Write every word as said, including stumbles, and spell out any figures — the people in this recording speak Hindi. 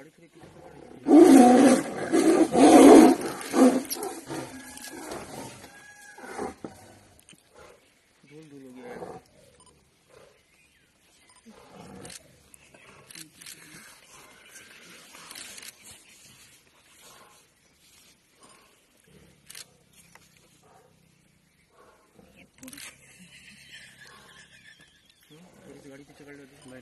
गाड़ी थोड़ी पीछे से धूल धूल हो गया है। थोड़ी सी गाड़ी पीछे कर लो।